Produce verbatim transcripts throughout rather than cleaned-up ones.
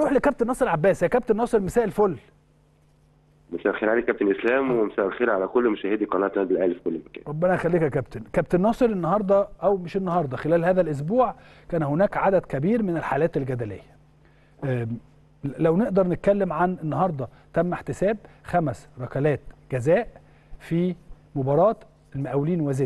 اروح لكابتن ناصر عباس. يا كابتن ناصر مساء الفل. مساء الخير عليك كابتن اسلام، ومساء الخير على كل مشاهدي قناه النادي الاهلي في كل مكان. ربنا يخليك يا كابتن. كابتن ناصر، النهارده او مش النهارده، خلال هذا الاسبوع كان هناك عدد كبير من الحالات الجدليه. لو نقدر نتكلم عن النهارده، تم احتساب خمس ركلات جزاء في مباراه المقاولين وزد.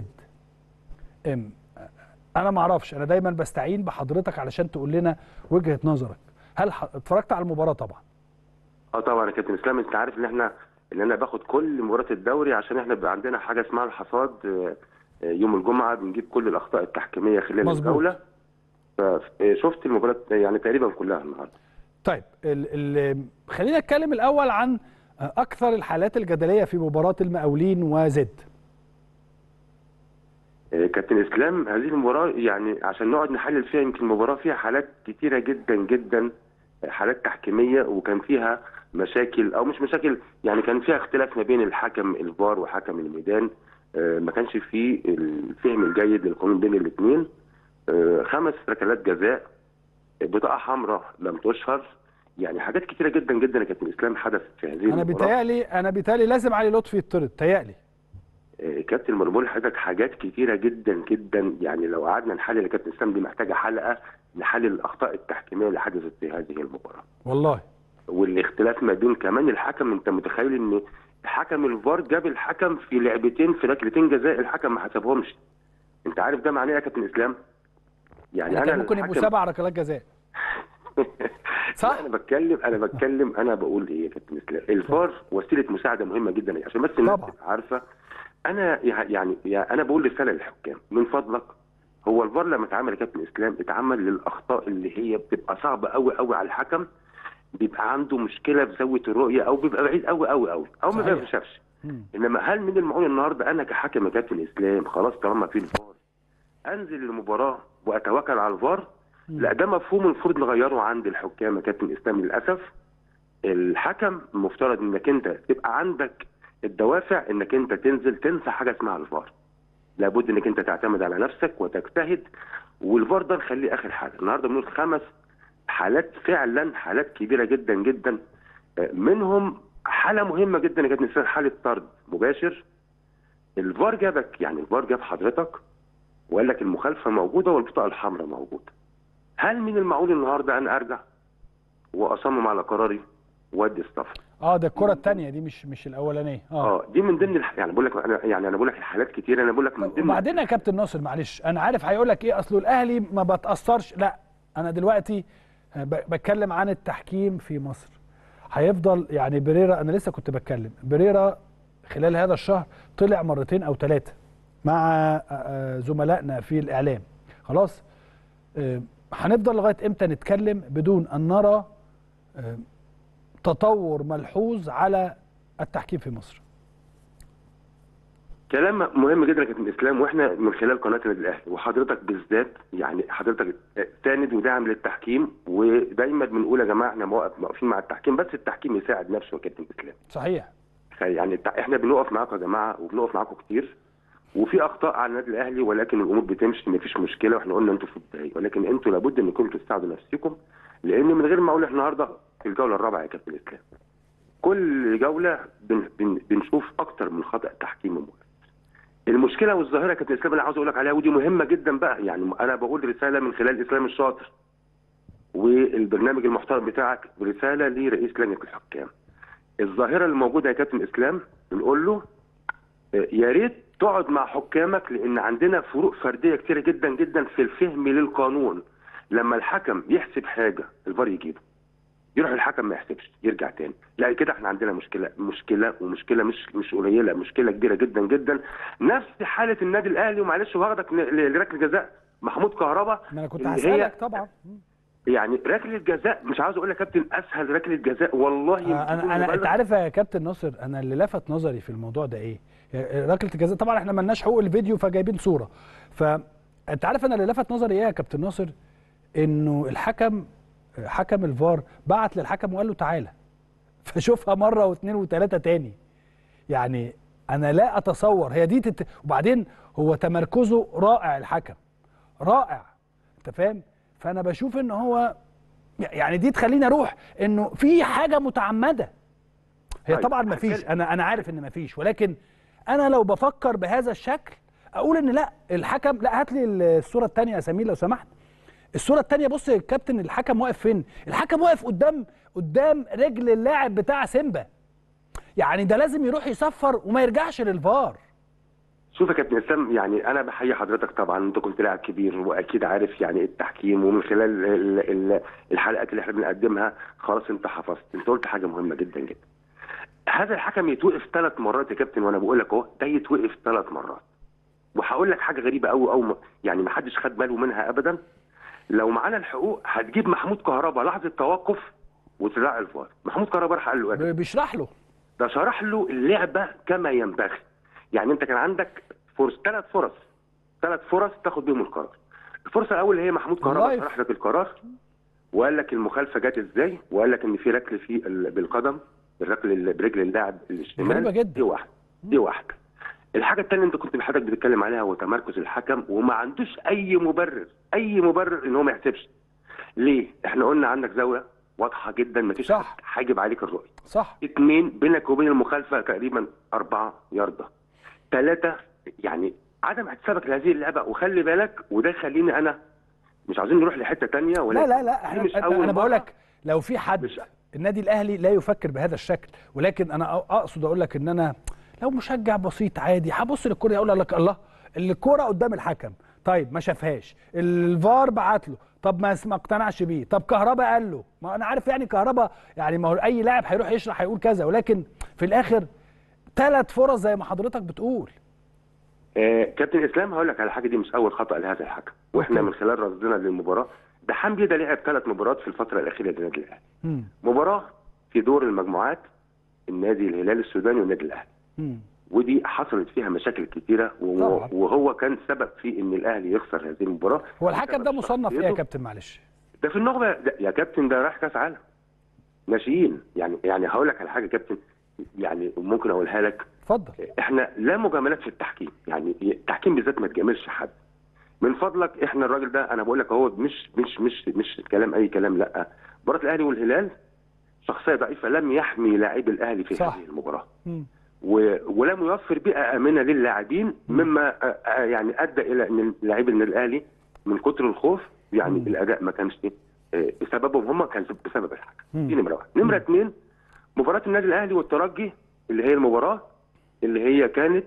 انا ما اعرفش، انا دايما بستعين بحضرتك علشان تقول لنا وجهه نظرك. هل اتفرجت على المباراه؟ طبعا. اه طبعا يا كابتن اسلام، انت عارف ان احنا ان انا باخد كل مباريات الدوري عشان احنا بيبقى عندنا حاجه اسمها الحصاد يوم الجمعه، بنجيب كل الاخطاء التحكيميه خلال مظبوط. الجوله. فشفت المباراه يعني تقريبا كلها النهارده. طيب ال ال خلينا نتكلم الاول عن اكثر الحالات الجدليه في مباراه المقاولين وزد. كابتن اسلام، هذه المباراه يعني عشان نقعد نحلل فيها، يمكن المباراه فيها حالات كتيره جدا جدا، حالات تحكيميه، وكان فيها مشاكل او مش مشاكل، يعني كان فيها اختلاف ما بين الحكم الفار وحكم الميدان. ما كانش فيه الفهم الجيد للقانون بين الاثنين. خمس ركلات جزاء، بطاقه حمراء لم تشهر، يعني حاجات كتيره جدا جدا يا كابتن اسلام حدثت في هذه المباراه. انا بيتهيألي انا بيتهيألي لازم علي لطفي يطرد، تهيألي. كابتن مرمول لحضرتك حاجات كتيره جدا جدا، يعني لو قعدنا نحلل يا كابتن اسلام دي محتاجه حلقه نحلل الاخطاء التحكيميه اللي حدثت في هذه المباراه. والله. والاختلاف ما بين كمان الحكم، انت متخيل ان حكم الفار جاب الحكم في لعبتين في ركلتين جزاء الحكم ما حسبهمش. انت عارف ده معناه ايه يا كابتن اسلام؟ يعني انا ممكن يبقوا سبع ركلات جزاء. صح؟ انا بتكلم انا بتكلم انا بقول ايه يا كابتن اسلام؟ الفار وسيله مساعده مهمه جدا، عشان بس الناس تبقى عارفه. انا يعني, يعني انا بقول رساله للحكام من فضلك، هو الفار لما اتعمل يا كابتن اسلام اتعمل للاخطاء اللي هي بتبقى صعبه قوي قوي على الحكم، بيبقى عنده مشكله في زاويه الرؤيه او بيبقى بعيد قوي قوي قوي او ما بيشافش. انما هل من المعقول النهارده انا كحكم يا كابتن اسلام خلاص طالما في الفار انزل المباراه واتوكل على الفار؟ لا، ده مفهوم المفروض نغيره عند الحكام يا كابتن اسلام. للاسف الحكم المفترض انك انت تبقى عندك الدوافع انك انت تنزل تنسى حاجه اسمها الفار. لابد انك انت تعتمد على نفسك وتجتهد، والفار ده نخليه اخر حاجه. النهارده بنقول خمس حالات، فعلا حالات كبيره جدا جدا، منهم حاله مهمه جدا يا كابتن، حاله طرد مباشر. الفار جابك، يعني الفار جاب حضرتك وقال لك المخالفه موجوده والبطاقه الحمراء موجوده. هل من المعقول النهارده انا ارجع واصمم على قراري وادي الصفر؟ اه ده الكره الثانيه دي، مش مش الاولانيه. اه دي من ضمن الح... يعني بقول لك انا يعني انا بقول لك الحالات كتير، انا بقول لك من ضمن. وبعدين يا كابتن ناصر معلش، انا عارف هيقول لك ايه، اصله الاهلي ما بتاثرش. لا، انا دلوقتي بتكلم عن التحكيم في مصر. هيفضل يعني بريرا، انا لسه كنت بتكلم بريرا خلال هذا الشهر طلع مرتين او ثلاثه مع زملائنا في الاعلام. خلاص، هنفضل لغايه امتى نتكلم بدون ان نرى تطور ملحوظ على التحكيم في مصر؟ كلام مهم جدا يا كابتن اسلام، واحنا من خلال قناه النادي الاهلي وحضرتك بالذات، يعني حضرتك ساند وداعم للتحكيم، ودايما بنقول يا جماعه احنا واقفين مع التحكيم، بس التحكيم يساعد نفسه يا كابتن اسلام. صحيح. يعني احنا بنقف معاكم يا جماعه وبنقف معاكم كتير، وفي اخطاء على النادي الاهلي، ولكن الامور بتمشي مفيش مشكله، واحنا قلنا انتوا في البدايه، ولكن انتوا لابد انكم انتوا تساعدوا نفسكم، لان من غير ما اقول احنا النهارده في الجوله الرابعه يا كابتن اسلام، كل جوله بن بن بنشوف اكتر من خطا تحكيمي مؤثر. المشكله والظاهره يا كابتن اسلام اللي عاوز اقول لك عليها، ودي مهمه جدا بقى، يعني انا بقول رساله من خلال اسلام الشاطر والبرنامج المحترم بتاعك، رساله لرئيس لجنه الحكام. الظاهره اللي موجوده يا كابتن اسلام بنقول له يا ريت تقعد مع حكامك، لان عندنا فروق فرديه كتيره جدا جدا في الفهم للقانون. لما الحكم يحسب حاجه الفار يجيبه، يروح الحكم ما يحسبش يرجع تاني، لا كده احنا عندنا مشكله مشكله ومشكله مش مش قليله، مشكله كبيره جدا جدا. نفس حاله النادي الاهلي، ومعلش وهاخدك لركله جزاء محمود كهربا. ما انا كنت هسالك طبعا، يعني ركله جزاء مش عاوز اقول لك يا كابتن اسهل ركله جزاء والله. آه انا انا انت عارف يا كابتن ناصر، انا اللي لفت نظري في الموضوع ده ايه؟ ركله الجزاء طبعا احنا مالناش حقوق الفيديو فجايبين صوره، فانت عارف انا اللي لفت نظري ايه يا كابتن ناصر؟ انه الحكم حكم الفار بعت للحكم وقال له تعالى، فشوفها مره واثنين وثلاثه تاني. يعني انا لا اتصور هي دي تت... وبعدين هو تمركزه رائع، الحكم رائع، انت فاهم؟ فانا بشوف ان هو يعني دي تخليني اروح انه في حاجه متعمده. هي طيب. طبعا ما فيش، انا انا عارف ان ما فيش، ولكن انا لو بفكر بهذا الشكل اقول ان لا الحكم، لا هات لي الصوره الثانيه يا سمير لو سمحت. الصوره الثانيه بص يا كابتن الحكم واقف فين؟ الحكم واقف قدام قدام رجل اللاعب بتاع سيمبا. يعني ده لازم يروح يصفر وما يرجعش للفار. شوف يا كابتن اسلام، يعني انا بحيي حضرتك طبعا، انت كنت لاعب كبير واكيد عارف يعني ايه التحكيم، ومن خلال ال ال الحلقات اللي احنا بنقدمها خلاص انت حفظت. انت قلت حاجه مهمه جدا جدا. هذا الحكم يتوقف ثلاث مرات يا كابتن، وانا بقول لك اهو ده يتوقف ثلاث مرات. وهقول لك حاجه غريبه قوي او يعني ما حدش خد باله منها ابدا. لو معانا الحقوق هتجيب محمود كهربا لحظه توقف وتراعي الفار. محمود كهربا راح قال له ايه؟ بيشرح له، ده شرح له اللعبه كما ينبغي. يعني انت كان عندك فرص، ثلاث فرص ثلاث فرص تاخد بيهم القرار. الفرصه الاول هي محمود كهربا شرح لك القرار وقال لك المخالفه جت ازاي، وقال لك ان في ركل في بالقدم، الركل برجل اللاعب الشمال. غريبه جدا. دي واحده دي واحده الحاجه الثانيه انت كنت حضرتك بتتكلم عليها هو تمركز الحكم، وما عندوش اي مبرر اي مبرر ان هو ما يحسبش. ليه؟ احنا قلنا عندك زاويه واضحه جدا ما فيش هيجب عليك الرؤيه. صح. اثنين بينك وبين المخالفه تقريبا أربعة ياردة. ثلاثه يعني عدم احتسابك لهذه اللعبه. وخلي بالك وده يخليني انا مش عايزين نروح لحته ثانيه، ولا لا لا لا احنا مش انا, أنا بقول لك لو في حد مش... النادي الاهلي لا يفكر بهذا الشكل، ولكن انا اقصد اقول لك ان انا لو مشجع بسيط عادي هبص للكوره اقول لك الله الكوره قدام الحكم، طيب ما شافهاش، الفار بعت له، طب ما ما اقتنعش بيه، طب كهربا قال له، ما انا عارف يعني كهربا يعني ما هو اي لاعب هيروح يشرح هيقول كذا، ولكن في الاخر ثلاث فرص زي ما حضرتك بتقول. آه كابتن اسلام هقول لك على حاجه، دي مش اول خطا لهذا الحكم، واحنا من خلال رصدنا للمباراه ده حمدي ده لعب ثلاث مباريات في الفتره الاخيره للنادي الاهلي. مباراه في دور المجموعات النادي الهلال السوداني والنادي الاهلي. مم. ودي حصلت فيها مشاكل كتيره وهو كان سبب في ان الاهلي يخسر هذه المباراه. هو الحكم ده مصنف ايه يا كابتن معلش؟ ده في النخبه يا كابتن، ده راح كاس عالم ناشئين. يعني يعني هقول لك على حاجه يا كابتن، يعني ممكن اقولها لك. اتفضل. احنا لا مجاملات في التحكيم، يعني التحكيم بالذات ما تجاملش حد من فضلك. احنا الراجل ده انا بقول لك اهو مش مش مش مش كلام اي كلام، لا مباراه الاهلي والهلال شخصيه ضعيفه لم يحمي لاعبي الاهلي في صح. هذه المباراه. م. ولم يوفر بيئه امنه للاعبين، مما يعني ادى الى ان لاعبي النادي الاهلي من كتر الخوف يعني م. الاداء ما كانش بسببهم هم، كان بسبب الحكم. دي نمره واحد. نمره اثنين مباراه النادي الاهلي والترجي اللي هي المباراه اللي هي كانت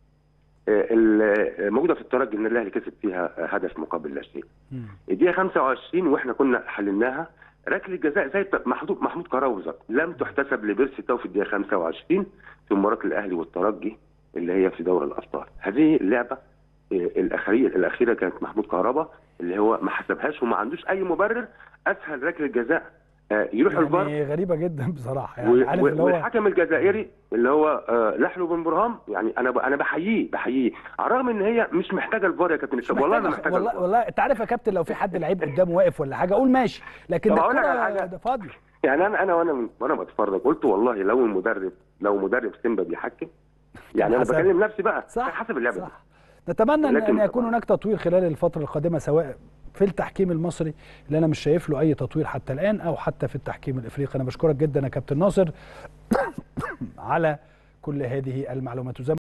موجوده في الترجي، النادي الاهلي كسب فيها هدف مقابل لا شيء. الدقيقه خمسة وعشرين واحنا كنا حللناها ركله جزاء زي محمود محمود كهربا بالظبط لم تحتسب لبيرسي تاو في الدقيقه خمسة وعشرين في مباراه الاهلي والترجي اللي هي في دوري الابطال. هذه اللعبه الاخيره الاخيره كانت محمود كهربا اللي هو ما حسبهاش وما عندوش اي مبرر. اسهل ركله جزاء يروح يعني الفار. غريبه جدا بصراحه. يعني عارف اللي هو والحكم الجزائري اللي هو لحلو بن برهام، يعني انا انا بحييه بحييه على الرغم ان هي مش محتاجه الفار يا كابتن. والله انا محتاجه والله والله انت عارف يا كابتن لو في حد لعيب قدامه واقف ولا حاجه اقول ماشي، لكن ده الكوره ده فاضي. يعني انا انا وانا وانا بتفرج قلت والله لو المدرب لو مدرب سيمبا بيحكم يعني انا بكلم نفسي بقى حسب اللعبه دي. نتمنى ان يكون هناك تطوير خلال الفتره القادمه سواء في التحكيم المصري اللي انا مش شايف له اي تطوير حتى الان او حتى في التحكيم الافريقي. انا بشكرك جدا يا كابتن ناصر على كل هذه المعلومات.